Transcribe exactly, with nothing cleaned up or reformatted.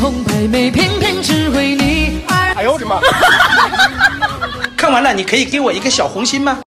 红白美，偏偏只为你。 哎呦我的妈！看完了，你可以给我一个小红心吗？